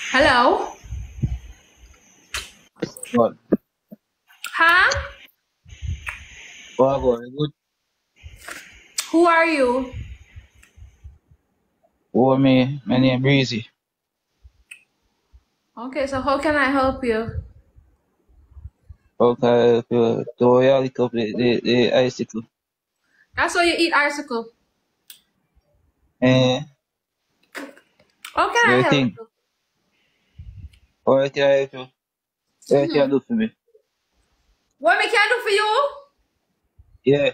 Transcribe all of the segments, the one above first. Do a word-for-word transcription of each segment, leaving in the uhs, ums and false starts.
Hello? What? Huh? What, what, good? Who are you? Oh, me, my name Breezy. Okay, so how can I help you? Okay, to, to yeah, lick up the, the, the icicle. That's why you eat icicle. Eh, How can I the help thing. you? What can I do? What can you Mm-hmm. do for me? What me can do for you? Yeah,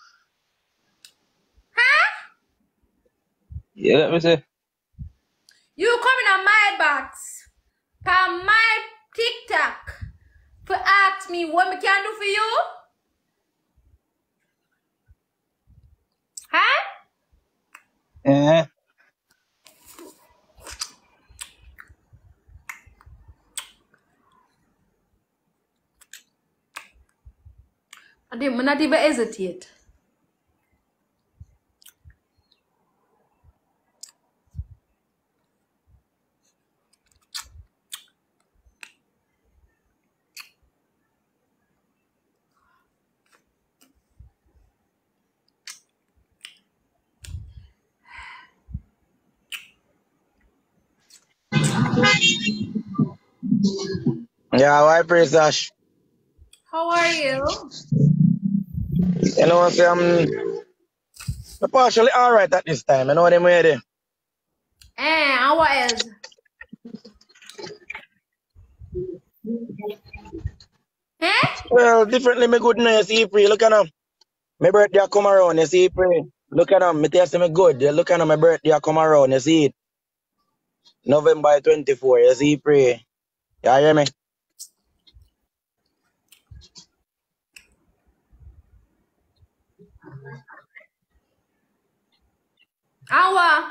Huh? yeah, let me say. You coming on my box, on my Tik Tok, to ask me what me can do for you? Huh? Eh, I didn't not even hesitate. Yeah, why praise Dash? How are you? You know, say I'm, I'm partially alright at this time. You know what I'm ready? Eh, and what else? Eh? Well, differently, me good now, you see, pray. Look at them. My birthday a come around, you see, pray. Look at them. Me tell you, me good. You look at them, my birthday a come around, you see it. November twenty-fourth, you see, pray. You hear me? And what?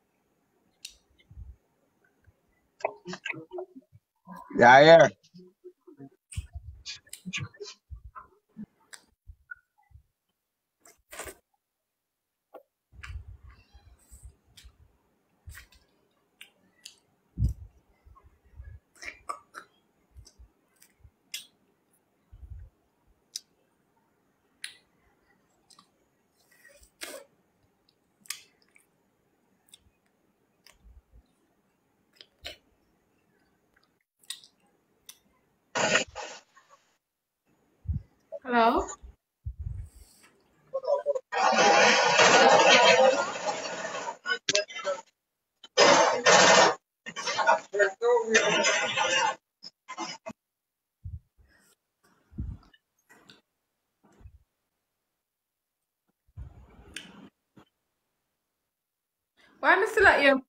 Yeah, yeah. Hello? Why am I still at you?